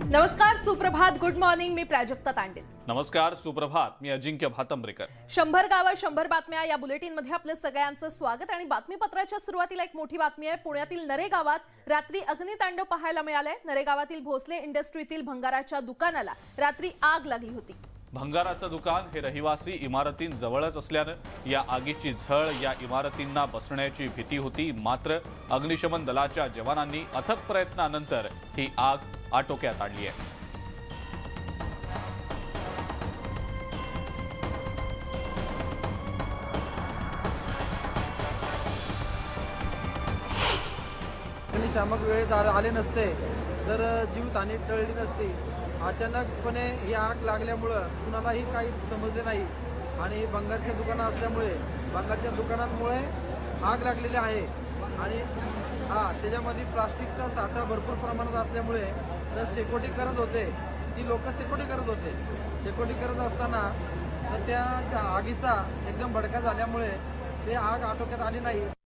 नमस्कार, सुप्रभात, good morning. मी प्राजक्ता तांडेल. नमस्कार, सुप्रभात. मी अजिंक्य भातंब्रेकर. 100 गावं 100 बातम्या या बुलेटिनमध्ये आपलं सगळ्यांचं स्वागत. आणि बातमीपत्राच्या सुरुवातीला एक मोठी बातमी आहे. पुण्यातील नरे गावात रात्री अग्नितांडव पाहायला मिळालंय. नरे गावातील भोसले इंडस्ट्रीतील भंगाराच्या दुकानाला रात्री आग लागली होती. भंगाराचं दुकान हे रहिवासी इमारतींजवळच असल्यानं या आगीची झळ या इमारतींना बसण्याची भीती होती. मात्र अग्निशमन दलाच्या जवानांनी अथक प्रयत्नानंतर ही आग आटोक्यात आणली आहे. अग्निशामक वेळेत आले नसते तर जीवितहानी टळली नसती. अचानकपणे ही आग लागल्यामुळं कुणालाही काही समजले नाही आणि भंगारच्या दुकानं असल्यामुळे भंगारच्या दुकानांमुळे आग लागलेली आहे. आणि त्याच्यामध्ये प्लास्टिकचा साठा भरपूर प्रमाणात असल्यामुळे तर शेकोटी करत होते, ती लोक शेकोटी करत होते. शेकोटी करत असताना तर त्या आगीचा एकदम भडका झाल्यामुळे ते आग आटोक्यात आली नाही.